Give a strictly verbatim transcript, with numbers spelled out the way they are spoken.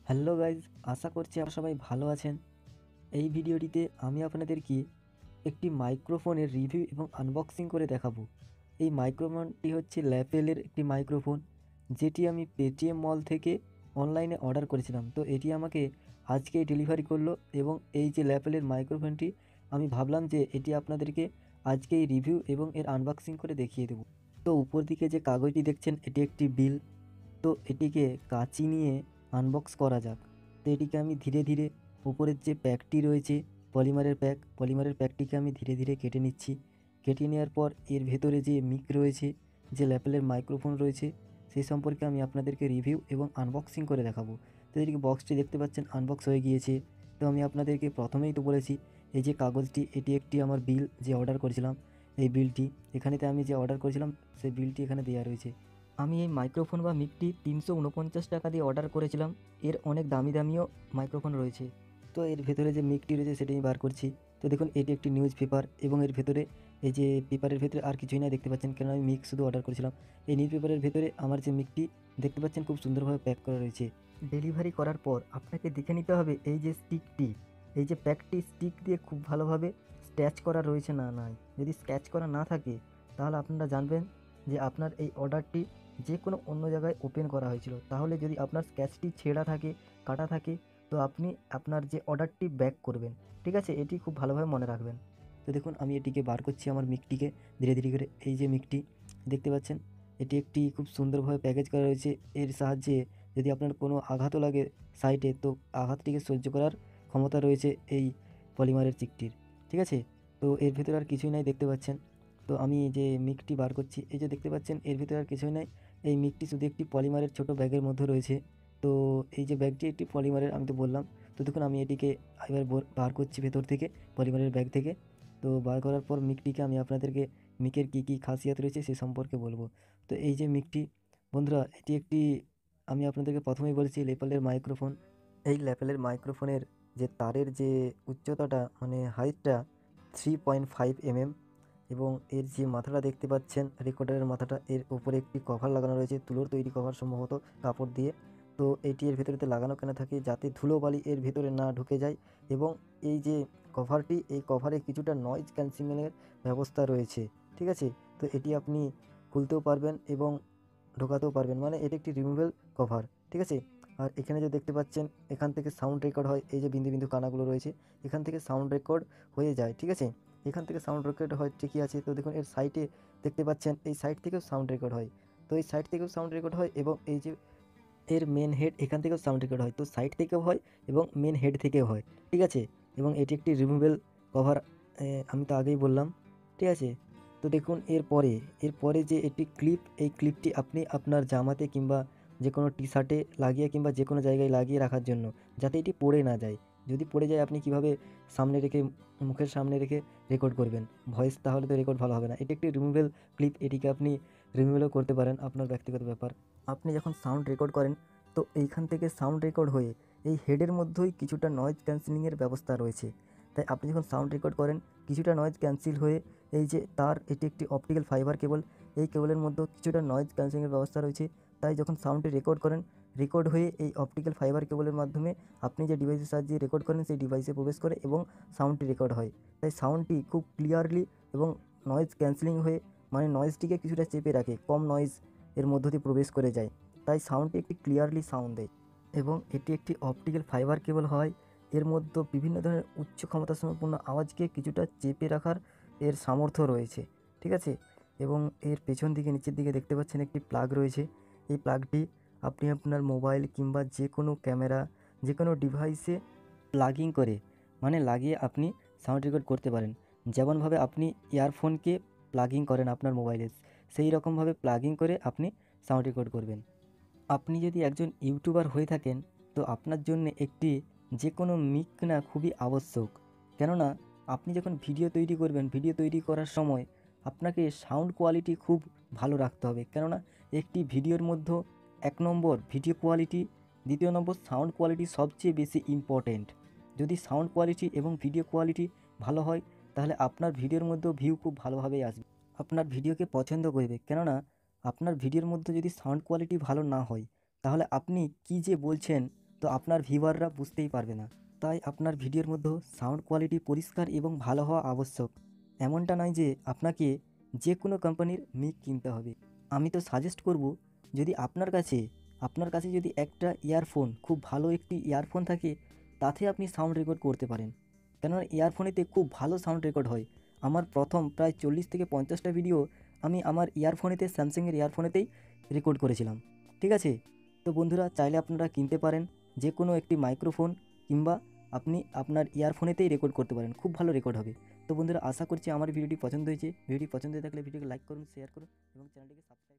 Hello guys, আশা করছি আপনারা সবাই ভালো আছেন। এই ভিডিওটিতে আমি আপনাদেরকে একটি মাইক্রোফোনের রিভিউ এবং আনবক্সিং করে দেখাবো। এই মাইক্রোফোনটি হচ্ছে ল্যাপেলের একটি মাইক্রোফোন, যেটি আমি পেটিএম মল থেকে অনলাইনে অর্ডার করেছিলাম। তো এটি আমাকে আজকেই ডেলিভারি করলো এবং এই যে ল্যাপেলের মাইক্রোফোনটি, আমি ভাবলাম যে এটি আপনাদেরকে আজকেই রিভিউ এবং এর আনবক্সিং করে দেখিয়ে দেবো। তো উপর দিকে যে কাগজটি দেখছেন, এটি একটি বিল। তো এটিকে কাঁচি নিয়ে আনবক্স করা যাক। তো এটিকে আমি ধীরে ধীরে উপরের যে প্যাকটি রয়েছে, পলিমারের প্যাক, পলিমারের প্যাকটিকে আমি ধীরে ধীরে কেটে নিচ্ছি। কেটে নেওয়ার পর এর ভেতরে যে মিক রয়েছে, যে ল্যাপেলের মাইক্রোফোন রয়েছে, সেই সম্পর্কে আমি আপনাদেরকে রিভিউ এবং আনবক্সিং করে দেখাবো। তো এদিকে বক্সটি দেখতে পাচ্ছেন আনবক্স হয়ে গিয়েছে। তো আমি আপনাদেরকে প্রথমেই তো বলেছি, এই যে কাগজটি, এটি একটি আমার বিল যে অর্ডার করেছিলাম, এই বিলটি এখানেতে আমি যে অর্ডার করেছিলাম সেই বিলটি এখানে দেওয়া রয়েছে। আমি এই মাইক্রোফোন বা মিকটি তিনশো উনপঞ্চাশ টাকা দিয়ে অর্ডার করেছিলাম। এর অনেক দামি দামিও মাইক্রোফোন রয়েছে। তো এর ভেতরে যে মিকটি রয়েছে সেটি আমি বার করছি। তো দেখুন, এটি একটি নিউজ পেপার এবং এর ভেতরে এই যে পেপারের ভেতরে আর কিছুই না দেখতে পাচ্ছেন, কেন আমি মিক শুধু অর্ডার করেছিলাম। এই নিউজ পেপারের ভেতরে আমার যে মিকটি দেখতে পাচ্ছেন খুব সুন্দরভাবে প্যাক করা রয়েছে। ডেলিভারি করার পর আপনাকে দেখে নিতে হবে এই যে স্টিকটি, এই যে প্যাকটি, স্টিক দিয়ে খুব ভালোভাবে স্ক্র্যাচ করা রয়েছে না নাই। যদি স্ক্র্যাচ করা না থাকে তাহলে আপনারা জানবেন যে আপনার এই অর্ডারটি যে কোনো অন্য জায়গায় ওপেন করা হয়েছিল। তাহলে যদি আপনার স্ক্র্যাচটি ছেঁড়া থাকে, কাটা থাকে, তো আপনি আপনার যে অর্ডারটি ব্যাক করবেন। ঠিক আছে, এটি খুব ভালোভাবে মনে রাখবেন। তো দেখুন, আমি এটিকে বার করছি আমার মিকটিকে ধীরে ধীরে করে। এই যে মিকটি দেখতে পাচ্ছেন, এটি একটি খুব সুন্দরভাবে প্যাকেজ করা রয়েছে। এর সাহায্যে যদি আপনার কোনো আঘাতও লাগে সাইডে, তো আঘাতটিকে সহ্য করার ক্ষমতা রয়েছে এই পলিমারের চিকটির। ঠিক আছে, তো এর ভেতরে আর কিছুই নাই দেখতে পাচ্ছেন। তো আমি যে মিকটি বার করছি, এই যে দেখতে পাচ্ছেন এর ভিতরে আর কিছুই নাই। এই মিকটি শুধু একটি পলিমারের ছোট ব্যাগের মধ্যে রয়েছে। তো এই যে ব্যাগটি একটি পলিমারের, আমি তো বললাম। তো দেখুন, আমি এটিকে এবার বার বার করছি ভেতর থেকে, পলিমারের ব্যাগ থেকে। তো বার করার পর মিকটিকে আমি আপনাদেরকে মিকের কী কী খাসিয়াত রয়েছে সে সম্পর্কে বলবো। তো এই যে মিকটি, বন্ধুরা, এটি একটি, আমি আপনাদেরকে প্রথমেই বলেছি, ল্যাপেলের মাইক্রোফোন। এই ল্যাপেলের মাইক্রোফোনের যে তারের যে উচ্চতাটা, মানে হাইটটা থ্রি পয়েন্ট ফাইভ এমএম। এবং এর যে মাথাটা দেখতে পাচ্ছেন, রেকর্ডারের মাথাটা, এর উপরে একটি কভার লাগানো রয়েছে, তুলোর তৈরি কভার সম্ভবত, কাপড় দিয়ে। তো এটি এর ভেতরেতে লাগানো কেন থাকে, যাতে ধুলোবালি এর ভেতরে না ঢুকে যায়। এবং এই যে কভারটি, এই কভারে কিছুটা নয়েজ ক্যান্সেলিংয়ের ব্যবস্থা রয়েছে। ঠিক আছে, তো এটি আপনি খুলতেও পারবেন এবং ঢোকাতেও পারবেন, মানে এটি একটি রিমুভেবল কভার। ঠিক আছে, আর এখানে যে দেখতে পাচ্ছেন, এখান থেকে সাউন্ড রেকর্ড হয়। এই যে বিন্দু বিন্দু কানাগুলো রয়েছে, এখান থেকে সাউন্ড রেকর্ড হয়ে যায়। ঠিক আছে, এখান থেকে সাউন্ড রেকর্ড হয়, ঠিকই আছে। তো দেখুন, এর সাইডে দেখতে পাচ্ছেন, এই সাইড থেকেও সাউন্ড রেকর্ড হয়। তো এই সাইড থেকেও সাউন্ড রেকর্ড হয় এবং এই যে এর মেন হেড, এখান থেকেও সাউন্ড রেকর্ড হয়। তো সাইড থেকেও হয় এবং মেন হেড থেকেও হয়। ঠিক আছে, এবং এটি একটি রিমুভেবল কভার, আমি তো আগেই বললাম। ঠিক আছে, তো দেখুন এরপরে, এরপরে যে এটি ক্লিপ, এই ক্লিপটি আপনি আপনার জামাতে কিংবা যে কোনো টি শার্টে লাগিয়ে কিংবা যে কোনো জায়গায় লাগিয়ে রাখার জন্য, যাতে এটি পড়ে না যায়। যদি পড়ে যায়, আপনি কিভাবে সামনে রেখে, মুখের সামনে রেখে রেকর্ড করবেন ভয়েস, তাহলে তো রেকর্ড ভালো হবে না। এটি একটি রিমুভেবল ক্লিপ, এটিকে আপনি রিমুভেলও করতে পারেন, আপনার ব্যক্তিগত ব্যাপার। আপনি যখন সাউন্ড রেকর্ড করেন, তো এইখান থেকে সাউন্ড রেকর্ড হয়ে এই হেডের মধ্যেই কিছুটা নয়েজ ক্যান্সেলিংয়ের ব্যবস্থা রয়েছে। তাই আপনি যখন সাউন্ড রেকর্ড করেন, কিছুটা নয়েজ ক্যান্সেল হয়ে এই যে তার, এটি একটি অপটিক্যাল ফাইবার কেবল, এই কেবলের মধ্যেও কিছুটা নয়েজ ক্যান্সেলিংয়ের ব্যবস্থা রয়েছে। তাই যখন সাউন্ডটি রেকর্ড করেন, রেকর্ড হয়ে এই অপটিক্যাল ফাইবার কেবলের মাধ্যমে আপনি যে ডিভাইসের সাহায্যে রেকর্ড করেন, সেই ডিভাইসে প্রবেশ করে এবং সাউন্ডটি রেকর্ড হয়। তাই সাউন্ডটি খুব ক্লিয়ারলি এবং নয়েজ ক্যান্সেলিং হয়ে, মানে নয়েজটিকে কিছুটা চেপে রাখে, কম নয়েজ এর মধ্য দিয়ে প্রবেশ করে যায়। তাই সাউন্ডটি একটি ক্লিয়ারলি সাউন্ড দেয়। এবং এটি একটি অপটিক্যাল ফাইবার কেবল হয়, এর মধ্যে বিভিন্ন ধরনের উচ্চ ক্ষমতাসম্পন্ন আওয়াজকে কিছুটা চেপে রাখার এর সামর্থ্য রয়েছে। ঠিক আছে, এবং এর পেছন দিকে নিচের দিকে দেখতে পাচ্ছেন একটি প্লাগ রয়েছে। এই প্লাগটি আপনি আপনার মোবাইল কিংবা যে কোনো ক্যামেরা, যে কোনো ডিভাইসে প্লাগিং করে, মানে লাগিয়ে আপনি সাউন্ড রেকর্ড করতে পারেন। যেমনভাবে আপনি ইয়ারফোনকে প্লাগিং করেন আপনার মোবাইলে, সেই রকমভাবে প্লাগিং করে আপনি সাউন্ড রেকর্ড করবেন। আপনি যদি একজন ইউটিউবার হয়ে থাকেন, তো আপনার জন্য একটি যে কোনো মিক কেনা খুবই আবশ্যক। কেননা আপনি যখন ভিডিও তৈরি করবেন, ভিডিও তৈরি করার সময় আপনাকে সাউন্ড কোয়ালিটি খুব ভালো রাখতে হবে। কেননা একটি ভিডিওর মধ্যে এক নম্বর ভিডিও কোয়ালিটি, দ্বিতীয় নম্বর সাউন্ড কোয়ালিটি সবচেয়ে বেশি ইম্পর্ট্যান্ট। যদি সাউন্ড কোয়ালিটি এবং ভিডিও কোয়ালিটি ভালো হয়, তাহলে আপনার ভিডিওর মধ্যেও ভিউ খুব ভালোভাবেই আসবে, আপনার ভিডিওকে পছন্দ করবে। কেননা আপনার ভিডিওর মধ্যে যদি সাউন্ড কোয়ালিটি ভালো না হয়, তাহলে আপনি কী যে বলছেন, তো আপনার ভিউয়াররা বুঝতেই পারবে না। তাই আপনার ভিডিওর মধ্যে সাউন্ড কোয়ালিটি পরিষ্কার এবং ভালো হওয়া আবশ্যক। এমনটা নয় যে আপনাকে যে কোনো কোম্পানির মিক কিনতে হবে। আমি তো সাজেস্ট করব, যদি আপনার কাছে আপনার কাছে যদি একটা ইয়ারফোন, খুব ভালো একটি ইয়ারফোন থাকে, তাতে আপনি সাউন্ড রেকর্ড করতে পারেন। কেননা ইয়ারফোনেতে খুব ভালো সাউন্ড রেকর্ড হয়। আমার প্রথম প্রায় চল্লিশ থেকে পঞ্চাশটা ভিডিও আমি আমার ইয়ারফোনেতে, স্যামসাংয়ের ইয়ারফোনেতেই রেকর্ড করেছিলাম। ঠিক আছে? তো বন্ধুরা, চাইলে আপনারা কিনতে পারেন যে কোনো একটি মাইক্রোফোন, কিংবা আপনি আপনার ইয়ারফোনেতেই রেকর্ড করতে পারেন, খুব ভালো রেকর্ড হবে। তো বন্ধুরা, আশা করছি আমার ভিডিওটি পছন্দ হয়েছে। ভিডিওটি পছন্দ হয়ে থাকলে ভিডিওকে লাইক করুন, শেয়ার করুন এবং চ্যানেলটিকে সাবস্ক্রাইব